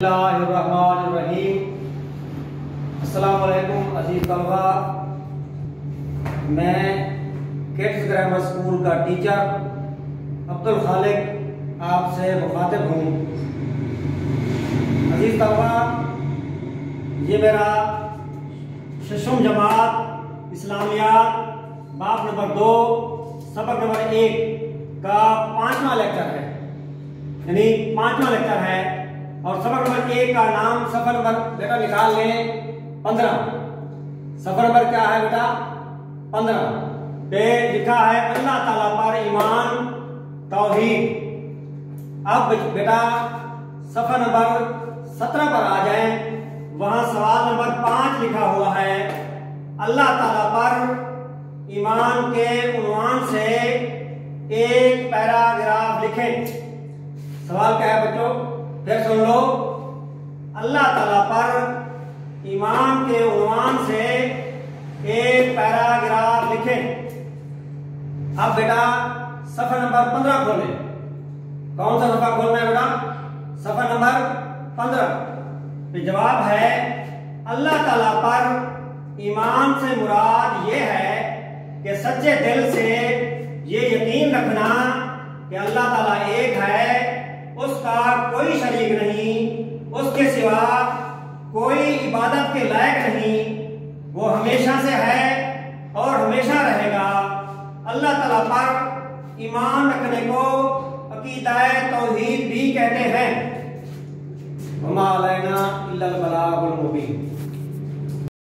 अस्सलामुअलैकुम अजीज तलबा, मैं किड्स ग्रामर स्कूल का टीचर अब्दुल खालिक आपसे मुखातिब हूँ। अजीज तलबा, ये मेरा शशम जमात इस्लामियात बाब नंबर 2 सबक नंबर 1 का 5वां लेक्चर है, यानी 5वां लेक्चर है। और सबक नंबर 1 का नाम सफर नंबर बेटा निकाल लें 15। सफर नंबर क्या है बेटा? 15 पे लिखा है अल्लाह ताला पर ईमान तौहीद। अब बेटा सफर नंबर 17 पर आ जाएं, वहां सवाल नंबर 5 लिखा हुआ है अल्लाह ताला पर ईमान के उन्वान से एक पैराग्राफ लिखें। सवाल क्या है बच्चों? फिर सुन लो। अल्लाह ताला पर ईमान के उन्वान से एक पैराग्राफ लिखें। अब बेटा सफर नंबर 15 खोलें। कौन सा सफर खोलना है बेटा? सफर नंबर 15 पे जवाब है अल्लाह ताला पर ईमान से मुराद ये है कि सच्चे दिल से ये यकीन रखना कि अल्लाह ताला एक है, उसका कोई शरीक नहीं, उसके सिवा कोई इबादत के लायक नहीं, वो हमेशा से है और हमेशा रहेगा। अल्लाह ताला पर ईमान रखने को अकीदाए तौहीद भी कहते हैं। वमा अलैना इल्लल बलागुल मुबीन।